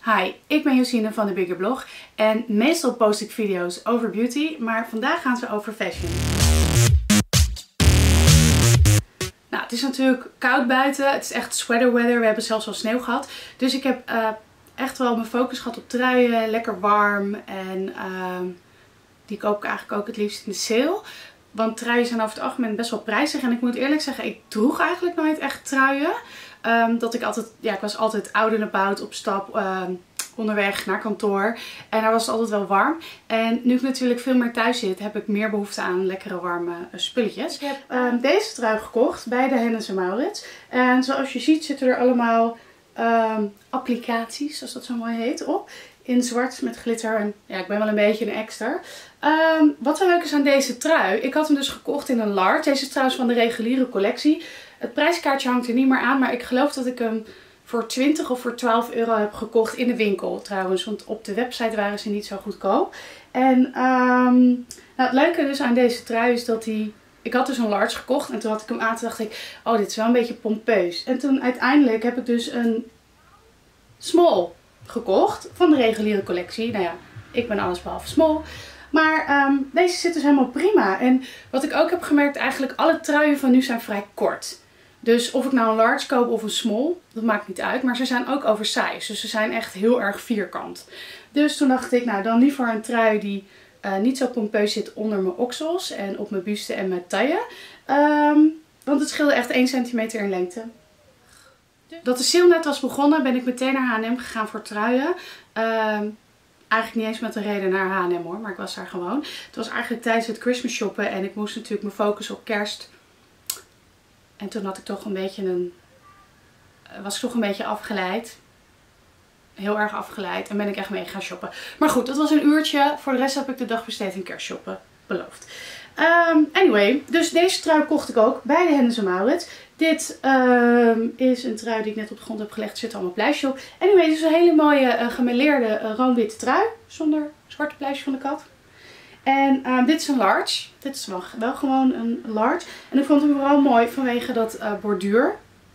Hi, ik ben Josine van de Bigger Blog en meestal post ik video's over beauty, maar vandaag gaan ze over fashion. Nou, het is natuurlijk koud buiten, het is echt sweater weather, we hebben zelfs al sneeuw gehad. Dus ik heb echt wel mijn focus gehad op truien, lekker warm en die koop ik eigenlijk ook het liefst in de sale. Want truien zijn over het algemeen best wel prijzig en ik moet eerlijk zeggen, ik droeg eigenlijk nooit echt truien. Ik was altijd out and about op stap, onderweg naar kantoor. En daar was het altijd wel warm. En nu ik natuurlijk veel meer thuis zit, heb ik meer behoefte aan lekkere warme spulletjes. Ik heb deze trui gekocht bij de Hennes & Mauritz. En zoals je ziet zitten er allemaal applicaties, zoals dat zo mooi heet, op. In zwart met glitter. En ja, ik ben wel een beetje een extra. Wat wel leuk is aan deze trui. Ik had hem dus gekocht in een large. Deze is trouwens van de reguliere collectie. Het prijskaartje hangt er niet meer aan. Maar ik geloof dat ik hem voor 20 of voor 12 euro heb gekocht in de winkel trouwens. Want op de website waren ze niet zo goedkoop. En nou, het leuke dus aan deze trui is dat ik had dus een large gekocht. En toen had ik hem aan. Toen dacht ik, oh, dit is wel een beetje pompeus. En toen uiteindelijk heb ik dus een small gekocht van de reguliere collectie. Nou ja, ik ben alles behalve small. Maar deze zit dus helemaal prima. En wat ik ook heb gemerkt, eigenlijk alle truien van nu zijn vrij kort. Dus of ik nou een large koop of een small, dat maakt niet uit. Maar ze zijn ook oversized. Dus ze zijn echt heel erg vierkant. Dus toen dacht ik, nou dan liever een trui die niet zo pompeus zit onder mijn oksels. En op mijn buste en mijn taille. Want het scheelde echt 1 centimeter in lengte. Dat de sale net was begonnen, ben ik meteen naar H&M gegaan voor truien. Eigenlijk niet eens met een reden naar H&M hoor, maar ik was daar gewoon. Het was eigenlijk tijdens het Christmas shoppen en ik moest natuurlijk mijn focus op kerst. En toen had ik toch een beetje was ik toch een beetje afgeleid. Heel erg afgeleid en ben ik echt mee gaan shoppen. Maar goed, dat was een uurtje. Voor de rest heb ik de dag besteed in kerstshoppen. Beloofd. Anyway, dus deze trui kocht ik ook bij de Hennes & Mauritz. Dit is een trui die ik net op de grond heb gelegd. Er zit allemaal pluisje op. Anyway, dit is een hele mooie gemêleerde roomwitte trui. Zonder zwarte pluisje van de kat. En dit is een large. Dit is wel gewoon een large. En ik vond hem vooral mooi vanwege dat borduur.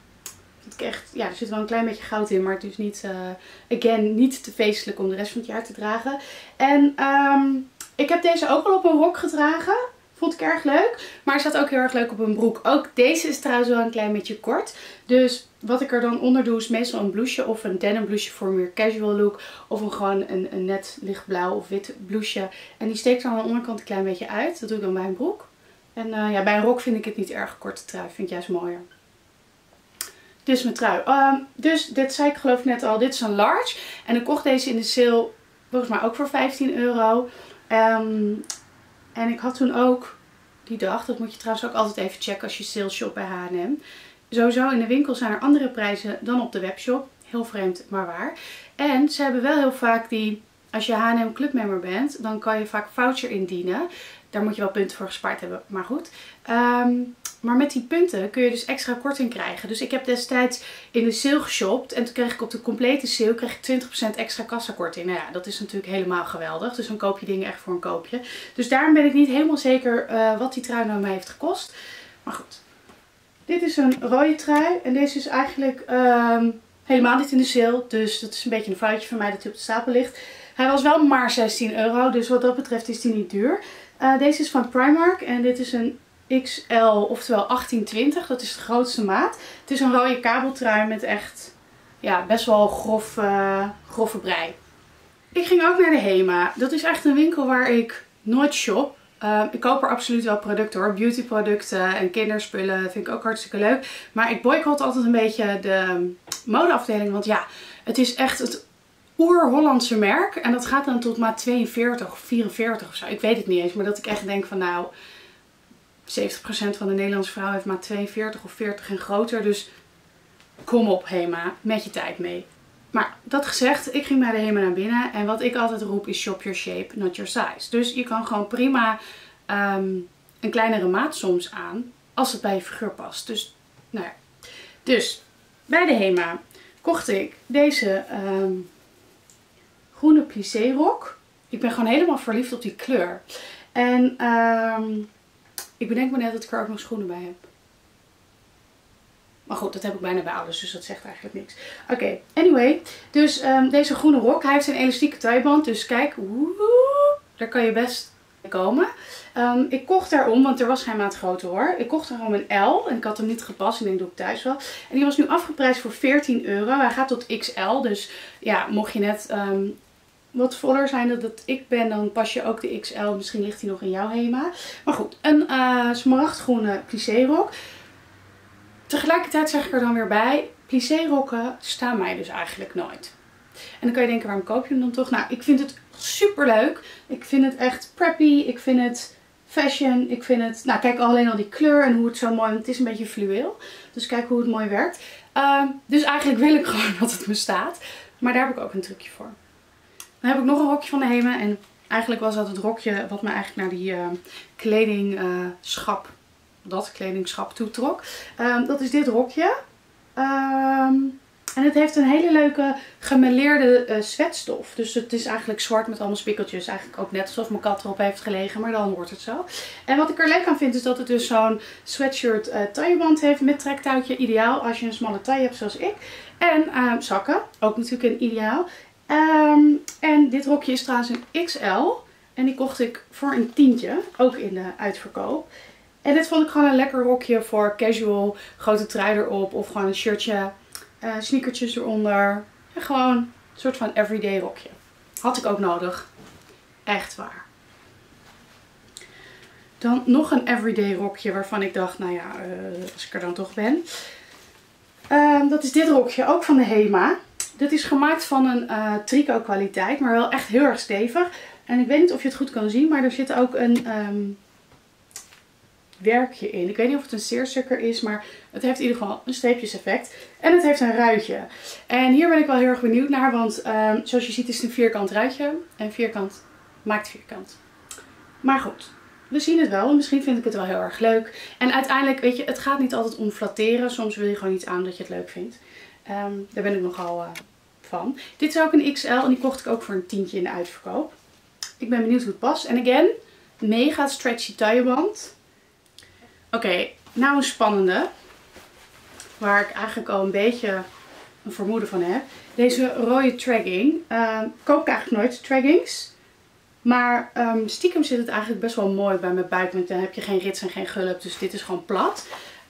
Ja, er zit wel een klein beetje goud in, maar het is niet, niet te feestelijk om de rest van het jaar te dragen. En ik heb deze ook al op een rok gedragen. Vond ik erg leuk. Maar hij staat ook heel erg leuk op een broek. Ook deze is trouwens wel een klein beetje kort. Dus wat ik er dan onder doe is meestal een blouseje of een denim blouseje voor een meer casual look. Of gewoon een net lichtblauw of wit blouseje. En die steekt dan aan de onderkant een klein beetje uit. Dat doe ik dan bij een broek. En ja, bij een rok vind ik het niet erg korte trui. Vind ik juist mooier. Dus mijn trui. Dus dit zei ik geloof ik net al. Dit is een large. En ik kocht deze in de sale volgens mij ook voor 15 euro. En ik had toen ook die dag, dat moet je trouwens ook altijd even checken als je sales shop bij H&M. Sowieso in de winkel zijn er andere prijzen dan op de webshop. Heel vreemd, maar waar. En ze hebben wel heel vaak als je H&M clubmember bent, dan kan je vaak voucher indienen. Daar moet je wel punten voor gespaard hebben, maar goed. Maar met die punten kun je dus extra korting krijgen. Dus ik heb destijds in de sale geshopt. En toen kreeg ik op de complete sale 20% extra kassakorting. Nou ja, dat is natuurlijk helemaal geweldig. Dus dan koop je dingen echt voor een koopje. Dus daarom ben ik niet helemaal zeker wat die trui nou mij heeft gekost. Maar goed. Dit is een rode trui. En deze is eigenlijk helemaal niet in de sale. Dus dat is een beetje een foutje van mij dat hij op de stapel ligt. Hij was wel maar 16 euro. Dus wat dat betreft is hij niet duur. Deze is van Primark. En dit is een XL, oftewel 1820, dat is de grootste maat. Het is een rode kabeltrui met echt, ja, best wel grove brei. Ik ging ook naar de HEMA. Dat is echt een winkel waar ik nooit shop. Ik koop er absoluut wel producten hoor. Beautyproducten en kinderspullen vind ik ook hartstikke leuk. Maar ik boycott altijd een beetje de modeafdeling. Want ja, het is echt het oer-Hollandse merk. En dat gaat dan tot maat 42 of 44 of zo. Ik weet het niet eens. Maar dat ik echt denk van nou, 70% van de Nederlandse vrouw heeft maat 42 of 40 en groter. Dus kom op HEMA, met je tijd mee. Maar dat gezegd, ik ging bij de HEMA naar binnen. En wat ik altijd roep is shop your shape, not your size. Dus je kan gewoon prima een kleinere maat soms aan. Als het bij je figuur past. Dus, nou ja. Dus, bij de HEMA kocht ik deze groene plissé rok. Ik ben gewoon helemaal verliefd op die kleur. En ik bedenk me net dat ik er ook nog schoenen bij heb. Maar goed, dat heb ik bijna bij ouders, dus dat zegt eigenlijk niks. Oké, anyway. Dus deze groene rok. Hij heeft een elastieke tuiband. Dus kijk, daar kan je best mee komen. Ik kocht daarom, want er was geen maat groter hoor. Ik kocht daarom een L en ik had hem niet gepast. Ik denk, doe ik thuis wel. En die was nu afgeprijsd voor €14. Hij gaat tot XL. Dus ja, mocht je net wat voller zijn dan dat ik ben, dan pas je ook de XL. Misschien ligt hij nog in jouw HEMA. Maar goed, een smaragdgroene plissé-rok. Tegelijkertijd zeg ik er dan weer bij, plissé-rokken staan mij dus eigenlijk nooit. En dan kan je denken, waarom koop je hem dan toch? Nou, ik vind het super leuk. Ik vind het echt preppy. Ik vind het fashion. Ik vind het, nou kijk alleen al die kleur en hoe het zo mooi, want het is een beetje fluweel. Dus kijk hoe het mooi werkt. Dus eigenlijk wil ik gewoon dat het me staat. Maar daar heb ik ook een trucje voor. Dan heb ik nog een rokje van de HEMA. En eigenlijk was dat het rokje wat me eigenlijk naar die kledingschap toetrok. Dat is dit rokje. En het heeft een hele leuke gemêleerde sweatstof. Dus het is eigenlijk zwart met allemaal spikkeltjes. Eigenlijk ook net alsof mijn kat erop heeft gelegen, maar dan wordt het zo. En wat ik er leuk aan vind is dat het dus zo'n sweatshirt tailleband heeft met trektouwtje. Ideaal als je een smalle taille hebt zoals ik. En zakken, ook natuurlijk een ideaal. En dit rokje is trouwens een XL. En die kocht ik voor een tientje, ook in de uitverkoop. En dit vond ik gewoon een lekker rokje voor casual, grote trui erop of gewoon een shirtje, sneakertjes eronder. En gewoon een soort van everyday rokje. Had ik ook nodig. Echt waar. Dan nog een everyday rokje waarvan ik dacht, nou ja, als ik er dan toch ben. Dat is dit rokje, ook van de HEMA. Dit is gemaakt van een tricot kwaliteit, maar wel echt heel erg stevig. En ik weet niet of je het goed kan zien, maar er zit ook een werkje in. Ik weet niet of het een seersucker is, maar het heeft in ieder geval een streepjeseffect. En het heeft een ruitje. En hier ben ik wel heel erg benieuwd naar, want zoals je ziet is het een vierkant ruitje. En vierkant maakt vierkant. Maar goed, we zien het wel. Misschien vind ik het wel heel erg leuk. En uiteindelijk, weet je, het gaat niet altijd om flatteren. Soms wil je gewoon iets aan dat je het leuk vindt. Daar ben ik nogal van. Dit is ook een XL en die kocht ik ook voor een tientje in de uitverkoop. Ik ben benieuwd hoe het past. En again, mega stretchy tailleband. Oké, nou een spannende. Waar ik eigenlijk al een beetje een vermoeden van heb. Deze rode tragging. Koop ik eigenlijk nooit traggings. Maar stiekem zit het eigenlijk best wel mooi bij mijn buik. Want dan heb je geen rits en geen gulp. Dus dit is gewoon plat.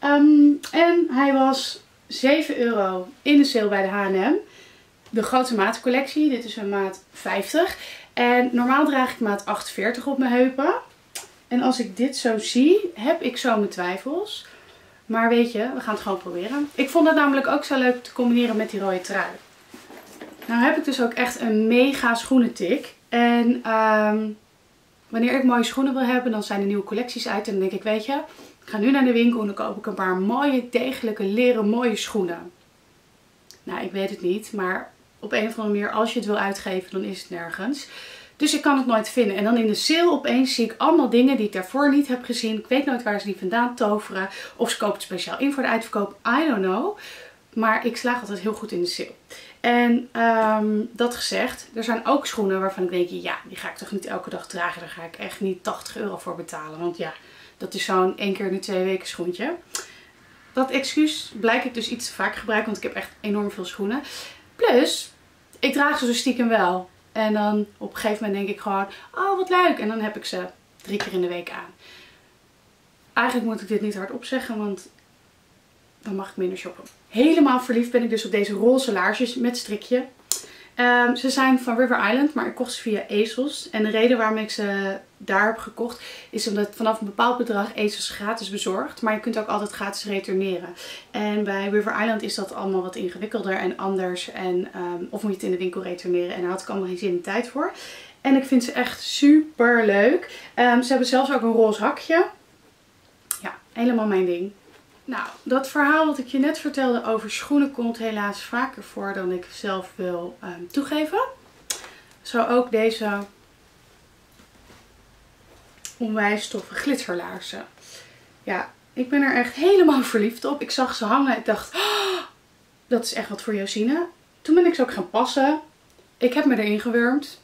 En hij was €7 in de sale bij de H&M. De grote maatcollectie. Dit is een maat 50. En normaal draag ik maat 48 op mijn heupen. En als ik dit zo zie, heb ik zo mijn twijfels. Maar weet je, we gaan het gewoon proberen. Ik vond het namelijk ook zo leuk te combineren met die rode trui. Nou heb ik dus ook echt een mega schoenentik. En wanneer ik mooie schoenen wil hebben, dan zijn er nieuwe collecties uit. En dan denk ik, weet je, ik ga nu naar de winkel en dan koop ik een paar mooie, degelijke, leren mooie schoenen. Nou, ik weet het niet, maar op een of andere manier, als je het wil uitgeven, dan is het nergens. Dus ik kan het nooit vinden. En dan in de sale opeens zie ik allemaal dingen die ik daarvoor niet heb gezien. Ik weet nooit waar ze die vandaan toveren. Of ze kopen het speciaal in voor de uitverkoop. I don't know. Maar ik slaag altijd heel goed in de sale. En dat gezegd, er zijn ook schoenen waarvan ik denk, ja, die ga ik toch niet elke dag dragen. Daar ga ik echt niet €80 voor betalen. Want ja, dat is zo'n 1 keer in de 2 weken schoentje. Dat excuus blijk ik dus iets te vaak gebruiken, want ik heb echt enorm veel schoenen. Plus, ik draag ze dus stiekem wel. En dan op een gegeven moment denk ik gewoon, oh wat leuk. En dan heb ik ze 3 keer in de week aan. Eigenlijk moet ik dit niet hardop zeggen, want dan mag ik minder shoppen. Helemaal verliefd ben ik dus op deze roze laarsjes met strikje. Ze zijn van River Island, maar ik kocht ze via ASOS. En de reden waarom ik ze daar heb gekocht is omdat vanaf een bepaald bedrag ASOS gratis bezorgt. Maar je kunt ook altijd gratis retourneren. En bij River Island is dat allemaal wat ingewikkelder en anders. En, of moet je het in de winkel retourneren en daar had ik allemaal geen zin en tijd voor. En ik vind ze echt super leuk. Ze hebben zelfs ook een roze hakje. Ja, helemaal mijn ding. Nou, dat verhaal wat ik je net vertelde over schoenen komt helaas vaker voor dan ik zelf wil toegeven. Zo ook deze onwijs toffe glitterlaarzen. Ja, ik ben er echt helemaal verliefd op. Ik zag ze hangen. Ik dacht, oh, dat is echt wat voor Josine. Toen ben ik ze ook gaan passen. Ik heb me erin gewurmd.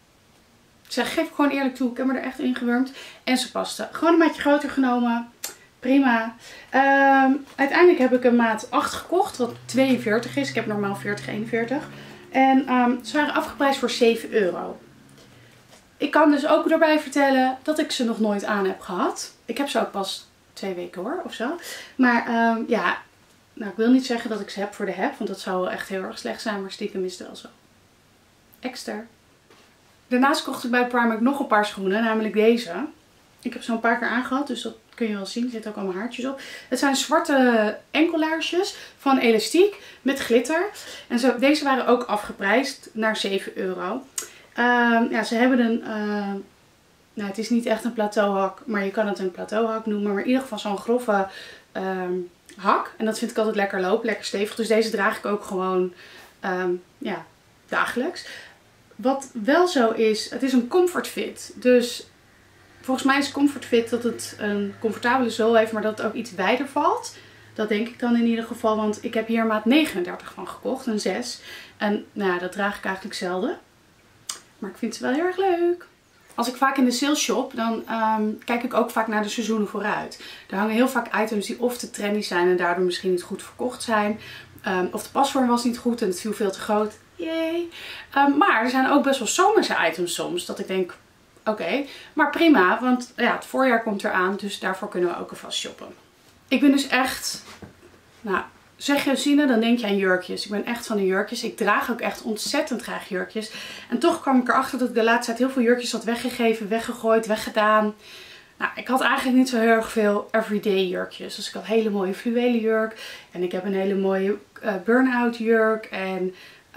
Ik zeg, geef ik gewoon eerlijk toe. Ik heb me er echt in gewurmd. En ze pasten. Gewoon een maatje groter genomen. Prima. Uiteindelijk heb ik een maat 8 gekocht, wat 42 is. Ik heb normaal 40, 41. En ze waren afgeprijsd voor 7 euro. Ik kan dus ook erbij vertellen dat ik ze nog nooit aan heb gehad. Ik heb ze ook pas 2 weken hoor, of zo. Maar ja, nou, ik wil niet zeggen dat ik ze heb voor de heb, want dat zou wel echt heel erg slecht zijn. Maar stiekem is het wel zo. Extra. Daarnaast kocht ik bij Primark nog een paar schoenen, namelijk deze. Ik heb ze een paar keer aangehad, dus dat kun je wel zien. Er zitten ook allemaal haartjes op. Het zijn zwarte enkellaarsjes van elastiek met glitter. En deze waren ook afgeprijsd naar 7 euro. Ja, ze hebben een... nou, het is niet echt een plateauhak, maar je kan het een plateauhak noemen. Maar in ieder geval zo'n grove hak. En dat vind ik altijd lekker lopen, lekker stevig. Dus deze draag ik ook gewoon ja, dagelijks. Wat wel zo is, het is een comfort fit. Dus volgens mij is comfort fit dat het een comfortabele zool heeft, maar dat het ook iets wijder valt. Dat denk ik dan in ieder geval, want ik heb hier maat 39 van gekocht, een 6. En nou ja, dat draag ik eigenlijk zelden. Maar ik vind ze wel heel erg leuk. Als ik vaak in de sale shop, dan kijk ik ook vaak naar de seizoenen vooruit. Er hangen heel vaak items die of te trendy zijn en daardoor misschien niet goed verkocht zijn. Of de pasvorm was niet goed en het viel veel te groot. Yay. Maar er zijn ook best wel zomerse items soms. Dat ik denk, oké, maar prima. Want ja, het voorjaar komt eraan. Dus daarvoor kunnen we ook alvast shoppen. Ik ben dus echt, nou, zeg je Sine, dan denk je aan jurkjes. Ik ben echt van de jurkjes. Ik draag ook echt ontzettend graag jurkjes. En toch kwam ik erachter dat ik de laatste tijd heel veel jurkjes had weggegeven, weggegooid, weggedaan. Nou, ik had eigenlijk niet zo heel erg veel everyday jurkjes. Dus ik had een hele mooie fluwelen jurk. En ik heb een hele mooie burn-out jurk. En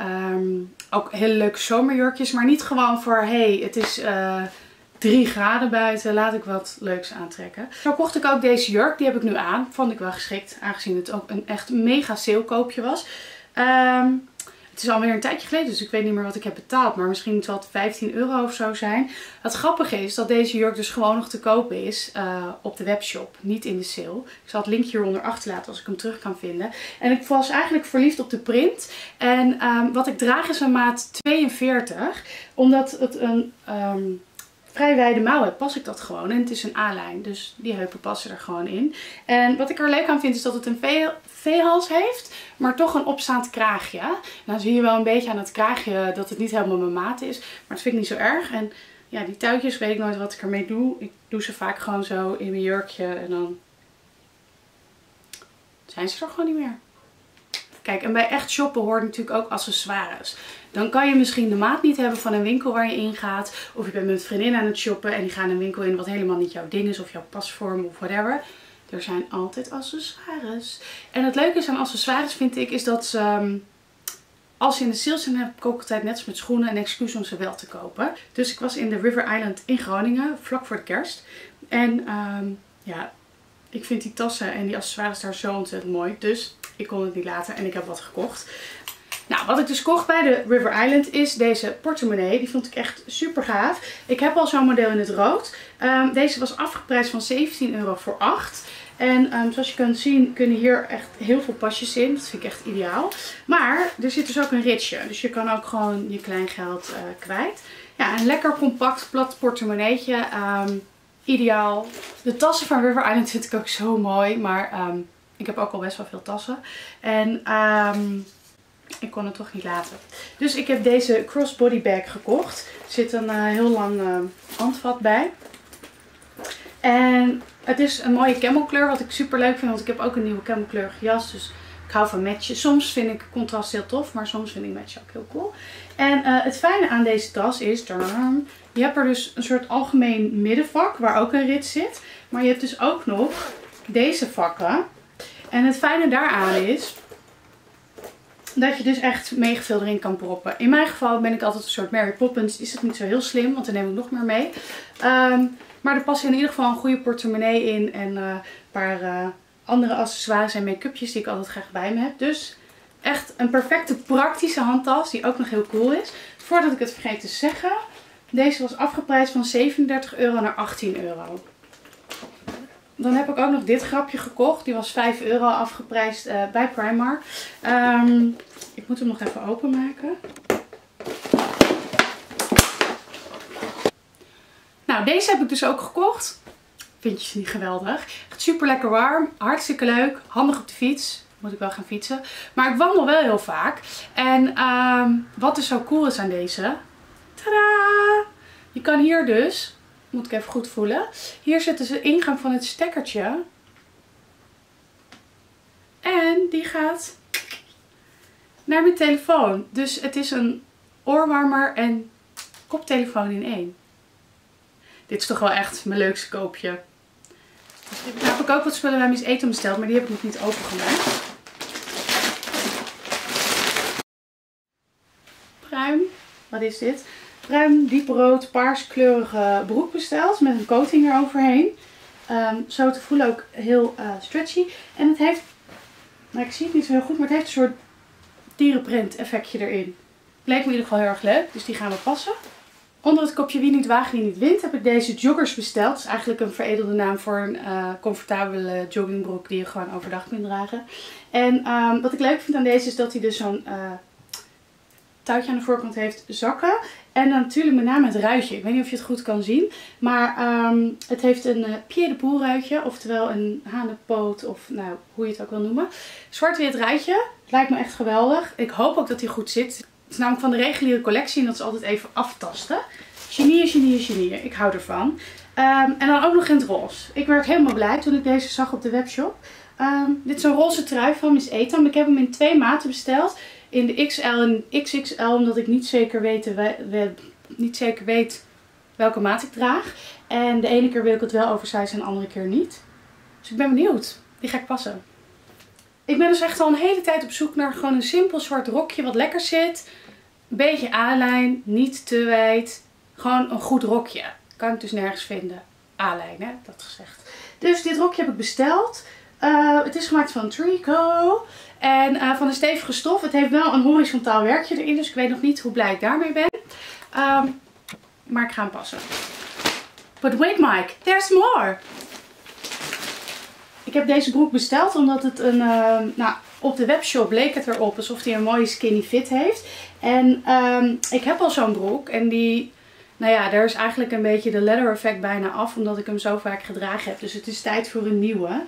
ook hele leuke zomerjurkjes. Maar niet gewoon voor, hey, het is 3 graden buiten. Laat ik wat leuks aantrekken. Zo kocht ik ook deze jurk. Die heb ik nu aan. Vond ik wel geschikt. Aangezien het ook een echt mega salekoopje was. Het is alweer een tijdje geleden, dus ik weet niet meer wat ik heb betaald. Maar misschien zal het 15 euro of zo zijn. Het grappige is dat deze jurk dus gewoon nog te koop is op de webshop. Niet in de sale. Ik zal het linkje hieronder achterlaten als ik hem terug kan vinden. En ik was eigenlijk verliefd op de print. En wat ik draag is een maat 42. Omdat het een vrij wijde mouw heeft, pas ik dat gewoon. En het is een A-lijn, dus die heupen passen er gewoon in. En wat ik er leuk aan vind is dat het een V-hals heeft, maar toch een opstaand kraagje. Nou zie je wel een beetje aan het kraagje dat het niet helemaal mijn maat is, maar dat vind ik niet zo erg. En ja, die touwtjes weet ik nooit wat ik ermee doe. Ik doe ze vaak gewoon zo in mijn jurkje en dan zijn ze er gewoon niet meer. Kijk, en bij echt shoppen hoort natuurlijk ook accessoires. Dan kan je misschien de maat niet hebben van een winkel waar je in gaat. Of je bent met een vriendin aan het shoppen en die gaan een winkel in wat helemaal niet jouw ding is. Of jouw pasvorm of whatever. Er zijn altijd accessoires. En het leuke is aan accessoires vind ik is dat ze... Als ze in de sale zijn heb ik ook altijd net als met schoenen een excuus om ze wel te kopen. Dus ik was in de River Island in Groningen vlak voor de kerst. En ja, ik vind die tassen en die accessoires daar zo ontzettend mooi. Dus ik kon het niet laten en ik heb wat gekocht. Nou, wat ik dus kocht bij de River Island is deze portemonnee. Die vond ik echt super gaaf. Ik heb al zo'n model in het rood. Deze was afgeprijsd van 17 euro voor 8. En zoals je kunt zien kunnen hier echt heel veel pasjes in. Dat vind ik echt ideaal. Maar er zit dus ook een ritsje. Dus je kan ook gewoon je kleingeld kwijt. Ja, een lekker compact plat portemonneetje. Ideaal. De tassen van River Island vind ik ook zo mooi. Maar ik heb ook al best wel veel tassen. En ik kon het toch niet laten. Dus ik heb deze crossbody bag gekocht. Er zit een heel lang handvat bij. En het is een mooie camelkleur, wat ik super leuk vind. Want ik heb ook een nieuwe camelkleurige jas. Dus ik hou van matchen. Soms vind ik contrast heel tof, maar soms vind ik matchen ook heel cool. En het fijne aan deze tas is, je hebt er dus een soort algemeen middenvak waar ook een rits zit. Maar je hebt dus ook nog deze vakken. En het fijne daaraan is dat je dus echt mega veel erin kan proppen. In mijn geval ben ik altijd een soort Mary Poppins. Is het niet zo heel slim, want dan neem ik nog meer mee. Maar er passen in ieder geval een goede portemonnee in. En een paar andere accessoires en make-upjes die ik altijd graag bij me heb. Dus echt een perfecte praktische handtas die ook nog heel cool is. Voordat ik het vergeet te zeggen. Deze was afgeprijsd van 37 euro naar 18 euro. Dan heb ik ook nog dit grapje gekocht. Die was 5 euro afgeprijsd bij Primark. Ik moet hem nog even openmaken. Nou, deze heb ik dus ook gekocht. Vind je ze niet geweldig? Echt super lekker warm, hartstikke leuk, handig op de fiets. Moet ik wel gaan fietsen. Maar ik wandel wel heel vaak. En wat dus zo cool is aan deze. Tadaa! Je kan hier dus, moet ik even goed voelen. Hier zit dus de ingang van het stekkertje. En die gaat naar mijn telefoon. Dus het is een oorwarmer en koptelefoon in één. Dit is toch wel echt mijn leukste koopje. Nou heb ik ook wat spullen bij Miss Eton besteld, maar die heb ik nog niet opengemaakt. Bruin, wat is dit? Bruin, dieprood, paarskleurige broek besteld met een coating eroverheen. Zo te voelen ook heel stretchy. En het heeft, nou ik zie het niet zo heel goed, maar het heeft een soort dierenprint effectje erin. Leek me in ieder geval heel erg leuk, dus die gaan we passen. Onder het kopje Wie niet waagt, wie niet wint heb ik deze joggers besteld. Dat is eigenlijk een veredelde naam voor een comfortabele joggingbroek die je gewoon overdag kunt dragen. En wat ik leuk vind aan deze is dat hij dus zo'n touwtje aan de voorkant heeft, zakken. En dan natuurlijk met name het ruitje. Ik weet niet of je het goed kan zien. Maar het heeft een pied de poel ruitje. Oftewel een hanenpoot of nou, hoe je het ook wil noemen. Zwart-wit ruitje. Lijkt me echt geweldig. Ik hoop ook dat hij goed zit. Het is namelijk van de reguliere collectie en dat is altijd even aftasten. Genieën, genieën, genieën. Ik hou ervan. En dan ook nog in het roze. Ik werd helemaal blij toen ik deze zag op de webshop. Dit is een roze trui van Miss Eton. Ik heb hem in 2 maten besteld. In de XL en XXL, omdat ik niet zeker weet welke maat ik draag. En de ene keer wil ik het wel oversize en de andere keer niet. Dus ik ben benieuwd. Die ga ik passen. Ik ben dus echt al een hele tijd op zoek naar gewoon een simpel zwart rokje wat lekker zit. Een beetje A-lijn, niet te wijd. Gewoon een goed rokje. Kan ik dus nergens vinden. A-lijn, hè, dat gezegd. Dus dit rokje heb ik besteld. Het is gemaakt van tricot. En van een stevige stof. Het heeft wel een horizontaal werkje erin. Dus ik weet nog niet hoe blij ik daarmee ben. Maar ik ga hem passen. But wait Mike, there's more! Ik heb deze broek besteld omdat het een... nou, op de webshop leek het erop alsof hij een mooie skinny fit heeft. En ik heb al zo'n broek. En die... Nou ja, daar is eigenlijk een beetje de leather effect bijna af. Omdat ik hem zo vaak gedragen heb. Dus het is tijd voor een nieuwe.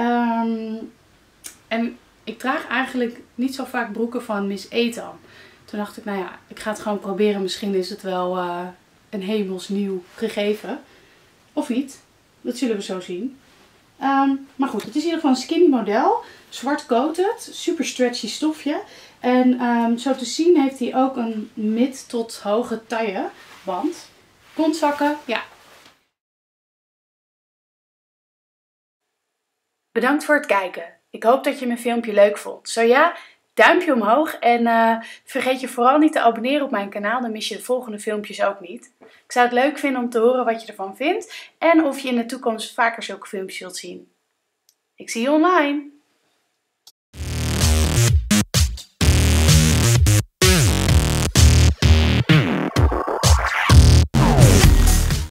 En ik draag eigenlijk niet zo vaak broeken van Miss Eton. Toen dacht ik, nou ja, ik ga het gewoon proberen. Misschien is het wel een hemelsnieuw gegeven. Of niet. Dat zullen we zo zien. Maar goed, het is in ieder geval een skinny model. Zwart coated. Super stretchy stofje. En zo te zien heeft hij ook een mid tot hoge taille band. Kontzakken, ja. Bedankt voor het kijken. Ik hoop dat je mijn filmpje leuk vond. Zo ja, duimpje omhoog en vergeet je vooral niet te abonneren op mijn kanaal. Dan mis je de volgende filmpjes ook niet. Ik zou het leuk vinden om te horen wat je ervan vindt. En of je in de toekomst vaker zulke filmpjes wilt zien. Ik zie je online!